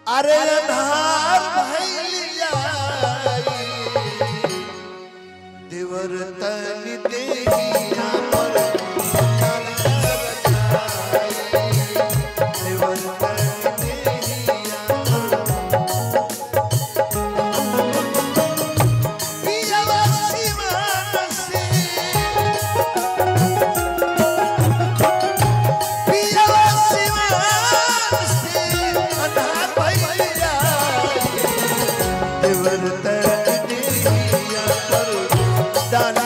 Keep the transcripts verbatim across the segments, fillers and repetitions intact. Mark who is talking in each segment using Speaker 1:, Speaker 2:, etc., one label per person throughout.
Speaker 1: अरे अंधार भैलिया देवर तन देहिया पर देवर तन देहिया पियावा सिवान से पियावा सिवान से अंधार भैलिया देवर तन देहिया पर डाला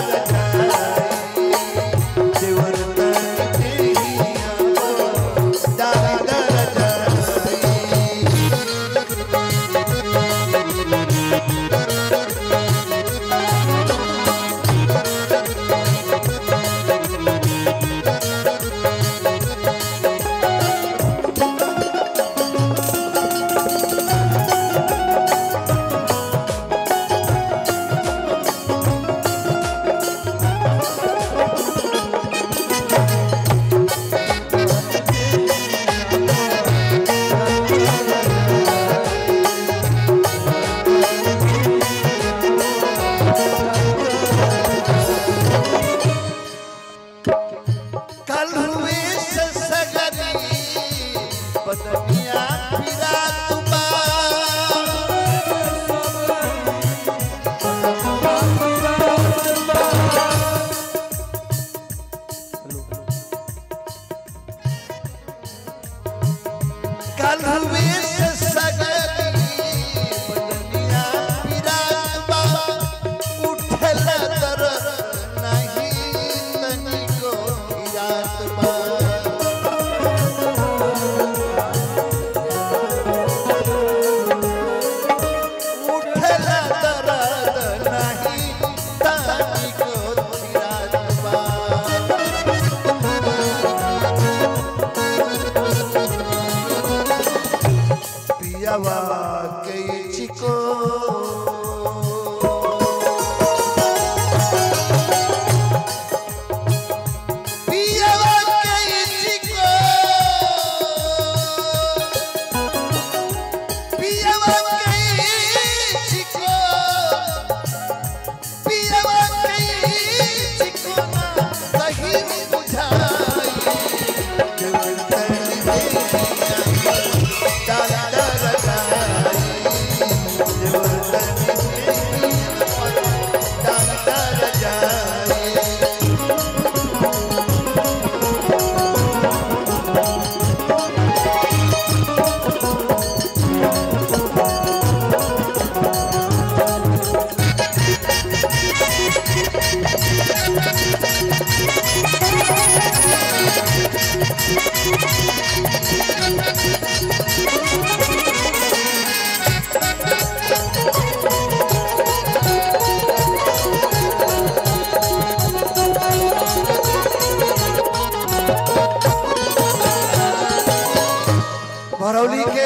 Speaker 1: भरौली के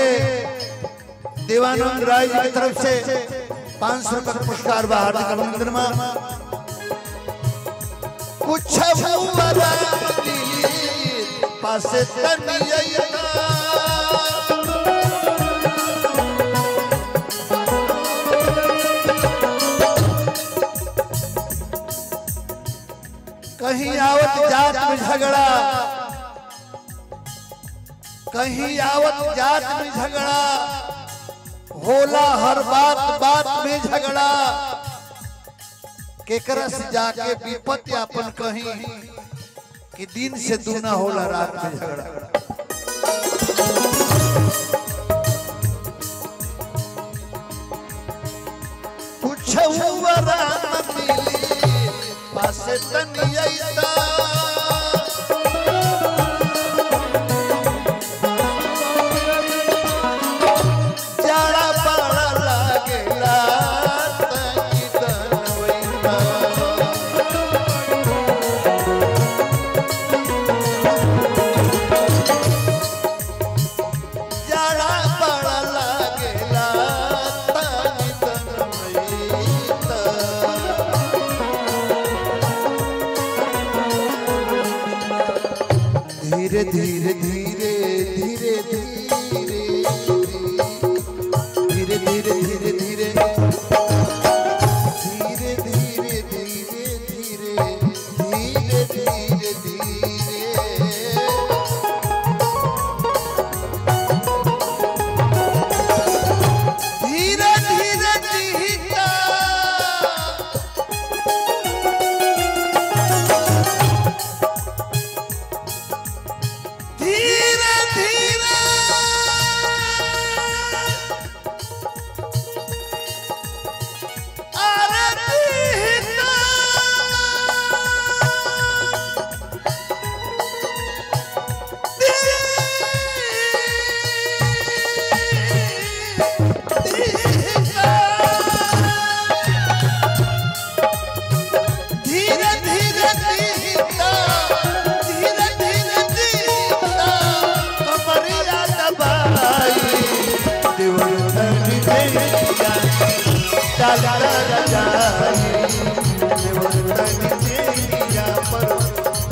Speaker 1: देवानंद राय जी की तरफ से पांच सौ का पुरस्कार बाहर अभिनंदन में कुछ पासे कहीं आवत जात में झगड़ा कहीं आवत जात में झगड़ा होला हर बात बात में झगड़ा केकरा से जाके विपत्ति अपन कहीं कि दिन से दूना होला रात में झगड़ा कुछ हुआ रात मिली पासे तनिया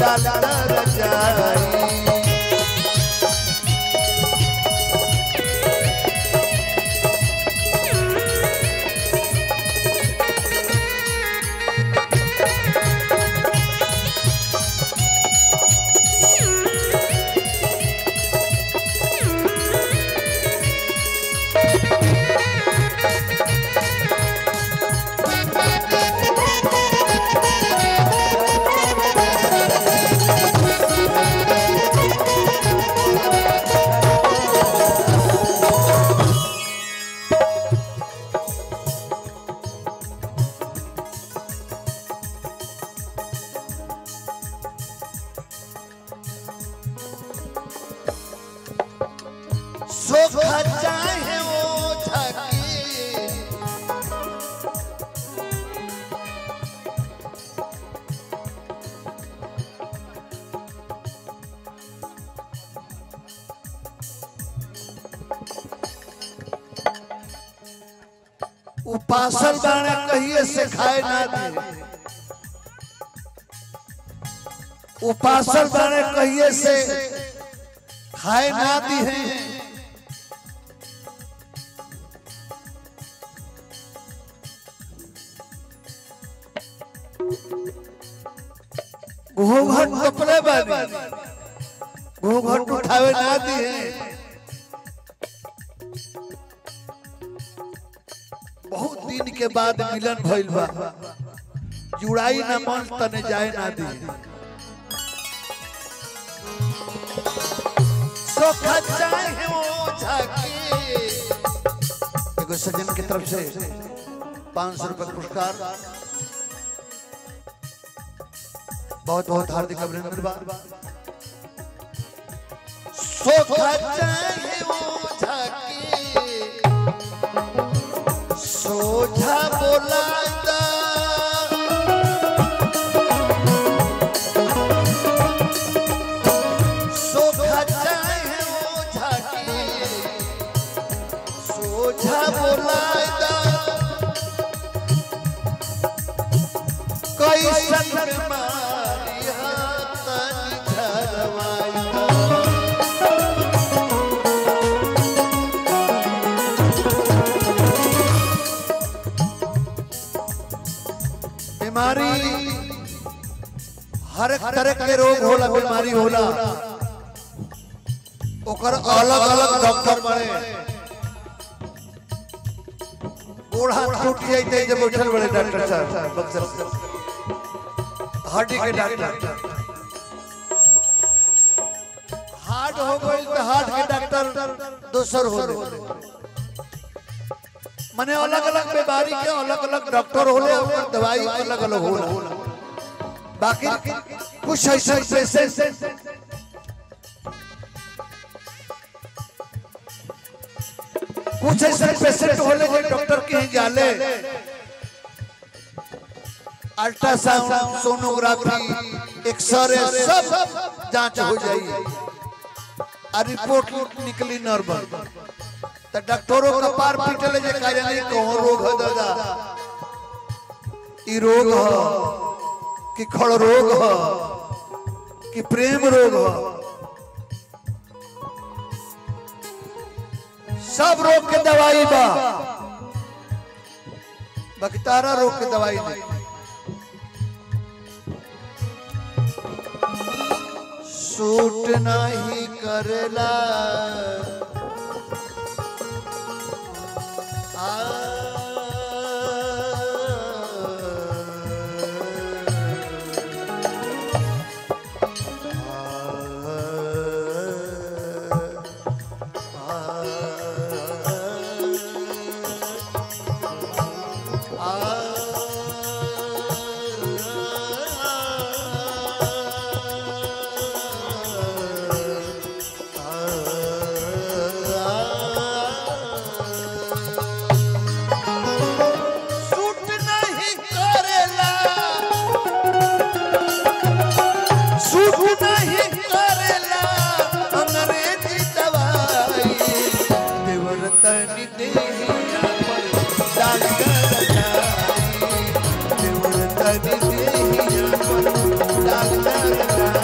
Speaker 1: डालकर जाई। सोखा चाहे वो झाकी उपासल बाणे कहिए से खाए ना दे, उपासल बाणे कहिए से खाए ना दी है। घूंघट कपड़े बानी घूंघट उठावे ना दिए। बहुत दिन के बाद मिलन भइल बा, जुड़ाई ना मन तने जाए ना दिए। सोखा चाहे वो झाकी। एगो सज्जन की तरफ से पांच सौ रुपए पुरस्कार, बहुत बहुत हार्दिक अभिनंदन बा। सोखा चाहे वो झाकी सोझा बोलाता, सोखा चाहे वो झाकी सोझा बोलाता। कोई संग बीमारी हर एक तरह के रोग होला, बीमारी होला, ओकर अलग अलग डॉक्टर बड़े। गोड़ा टूट जाते जब उठल बड़े डॉक्टर साहब, हड्डी के डॉक्टर, हार्ट हो गई तो हार्ट के डॉक्टर दूसर हो गए। मने अलग अलग बीमारी के अलग अलग डॉक्टर होले और दवाई अलग अलग होला। बाकी कुछ ऐसे पेशेंट कुछ ऐसे पेशेंट होले जो डॉक्टर के ही जाले अल्ट्रासाउंड, सोनोग्राफी, एक्सरे सब जांच हो जाई और रिपोर्ट निकली नॉर्मल। तो डॉक्टरों का पार पीटले जे का जानी कौन रोग है दादा, ई रोग है कि खड़ रोग है कि प्रेम रोग है। सब रोग के दवाई बा, बाकी तारा रोग के दवाई नहीं। सूट नहीं करेला डाल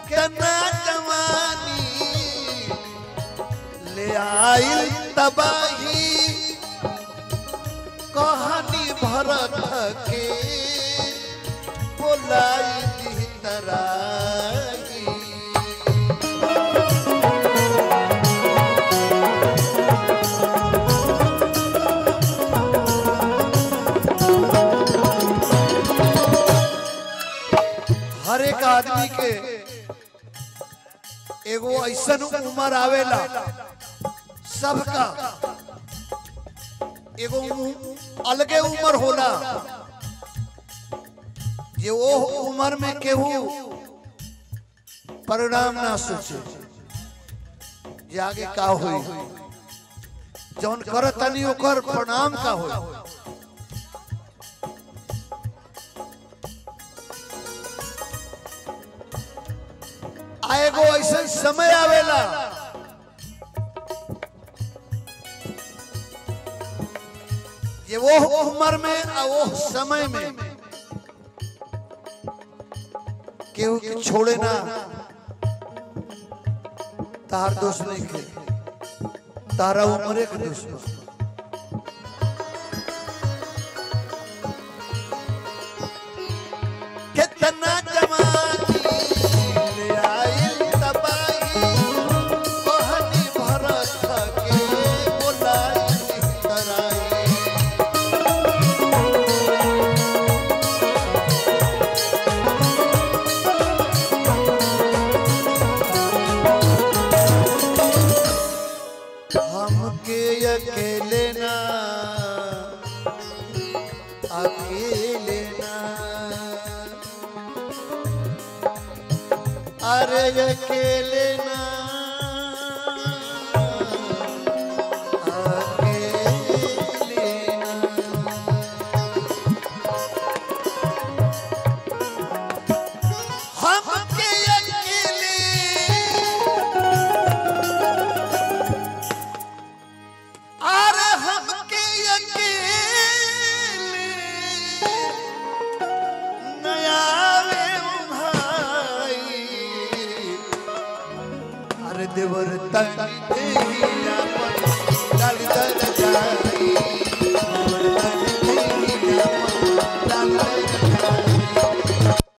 Speaker 1: कितना जवानी ले आई तबाही कहानी भरत के बोलाई दी तराई। हर एक आदमी के एगो ऐसा उम्र आवेला सबका एगो अलगे उम्र होला ये वो उम्र में केहू परिणाम ना सोचे जे आगे का होई जौन करतनी ओकर परिणाम का होई। आएगो ऐसा समय आवेला ये वो उम्र में आ वो समय में केहू के छोड़े ना तार दोस्त नहीं के तारा उम्र के दोस्त कितना जवानी ले आई तबाही कहानी भरत के बोलाई तराई। हमके अकेले ना अकेले ना अरे अकेले ना अकेले ना हमके अकेले अरे हमके अकेले नया वे भाई अरे देवर तक देहिया पर डाल दर जाई।